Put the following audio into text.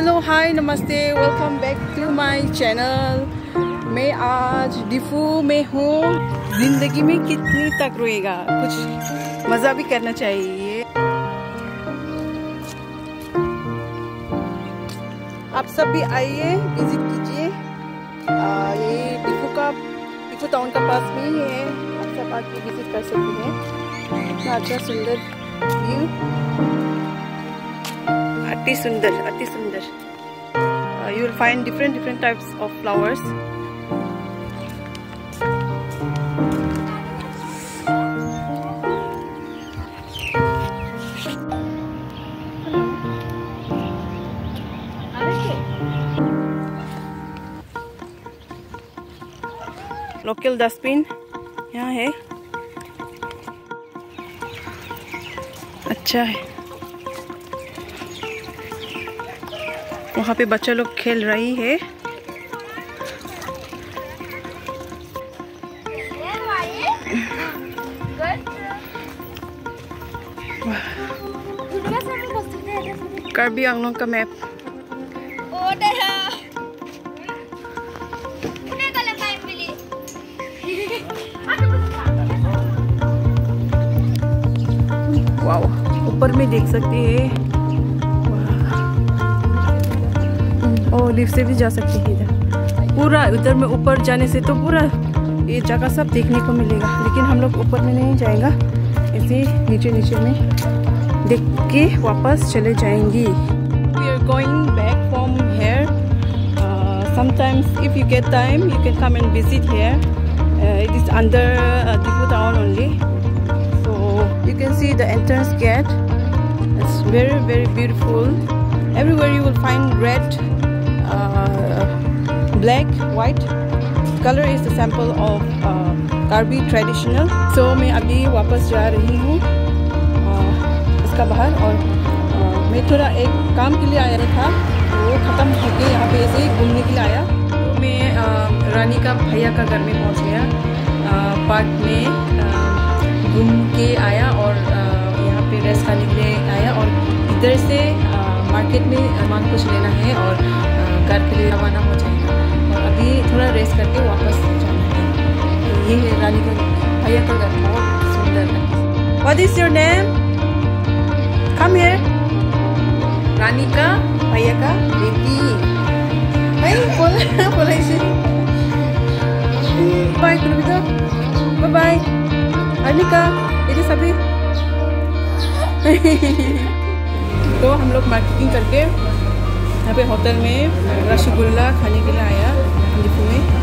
Hello hi नमस्ते, welcome back to my channel. मैं आज डिफू में हूँ। जिंदगी में कितनी तक रोएगा, कुछ मज़ा भी करना चाहिए। आप सब भी आइए, विजिट कीजिए। ये डिफू टाउन का पास में ही है। आप सब आके विजिट कर सकते हैं। इतना अच्छा सुंदर व्यू, अति सुंदर, अति सुंदर। You will find different types of flowers. Local dustbin यहाँ है, अच्छा है। वहाँ पे बच्चा लोग खेल रही है। कार्बी आंगलों का मैप। वाओ, ऊपर में देख सकते हैं। और लिफ्ट से भी जा सकते हैं इधर। पूरा उधर में ऊपर जाने से तो पूरा ये जगह सब देखने को मिलेगा, लेकिन हम लोग ऊपर में नहीं जाएगा, ऐसे नीचे नीचे में देख के वापस चले जाएंगी। We are going back from here. Sometimes if you get time, you can come and visit here. It is under Difu town only. So you can see the entrance gate. It's very beautiful. Everywhere you will find red, black, white color is the sample of Karbi traditional. So मैं अभी वापस जा रही हूँ इसका बाहर, और मैं थोड़ा एक काम के लिए आया था, वो ख़त्म होके यहाँ पे ऐसे घूमने के लिए आया। तो मैं रानी का भैया का घर में पहुँच गया। पार्क में घूम के आया और यहाँ पे रेस्ट करने के लिए आया, और इधर से मार्केट में सामान कुछ लेना है और घर के लिए रवाना हो जाएगा। और अभी थोड़ा रेस्ट करके वापस जाना है। तो ये है रानी का भैया का घर, बहुत सुंदर है। What is your name? Come here. रानी का भैया का बेटी। बोला इसे। Bye Kavita, bye bye. रानी का ये सभी। तो हम लोग मार्केटिंग करके यहाँ पे होटल में रसगुल्ला खाने के लिए आया डिफू में।